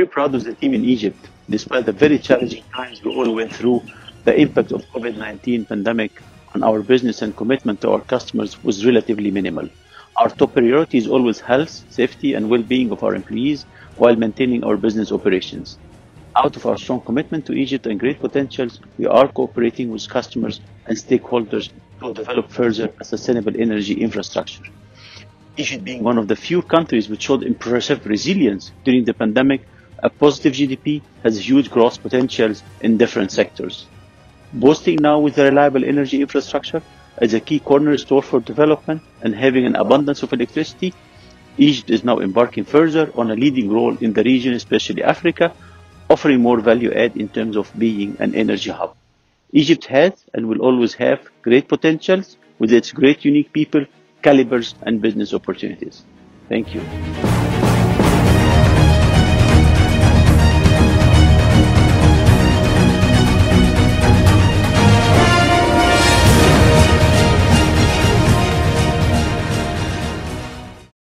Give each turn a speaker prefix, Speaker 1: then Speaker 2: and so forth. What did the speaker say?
Speaker 1: very proud of the team in Egypt. Despite the very challenging times we all went through, the impact of COVID-19 pandemic on our business and commitment to our customers was relatively minimal. Our top priority is always health, safety, and well-being of our employees while maintaining our business operations. Out of our strong commitment to Egypt and great potentials, we are cooperating with customers and stakeholders to develop further a sustainable energy infrastructure. Egypt being one of the few countries which showed impressive resilience during the pandemic, a positive GDP has huge growth potentials in different sectors. Boasting now with a reliable energy infrastructure as a key cornerstone for development and having an abundance of electricity, Egypt is now embarking further on a leading role in the region, especially Africa, offering more value add in terms of being an energy hub. Egypt has and will always have great potentials with its great unique people, calibers, and business opportunities. Thank you.